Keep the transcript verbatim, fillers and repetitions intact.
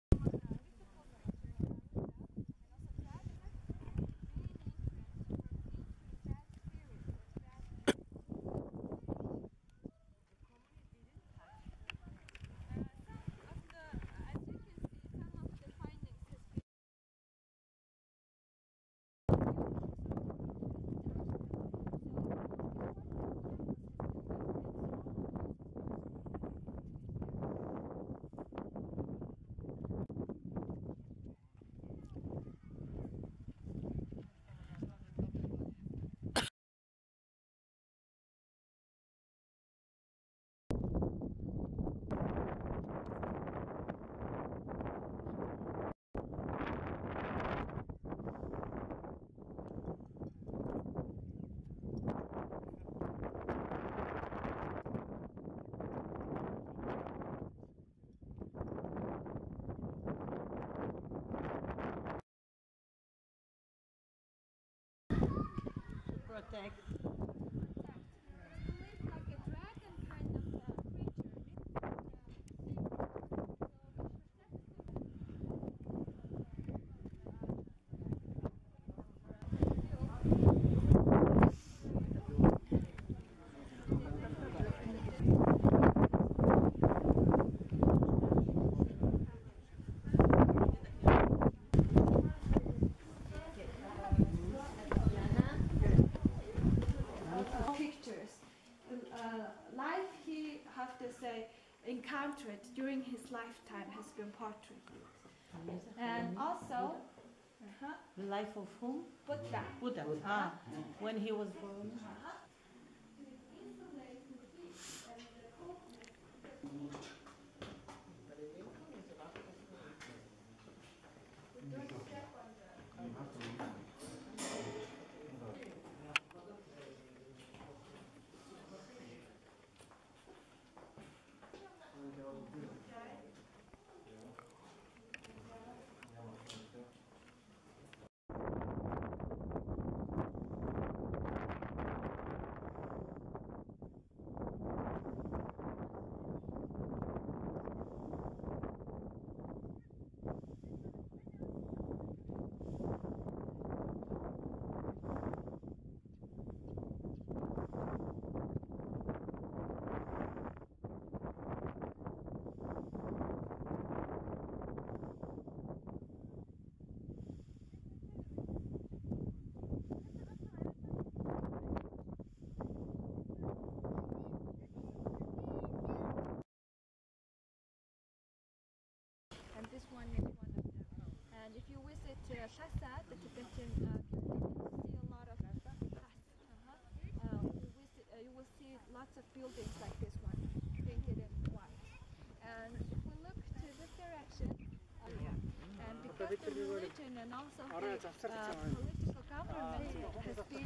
Protect. Encountered during his lifetime has been portrayed. And also, uh-huh, the life of whom? Buddha. Buddha. Ah, when he was born. This one is one of them. And if you visit uh, Lhasa, the Tibetan uh, capital, you see a lot of Lhasa. Uh-huh. uh, you, visit, uh, you will see lots of buildings like this one, painted in white. And if we look to this direction, uh, yeah. And because the religion and also the uh, political government has been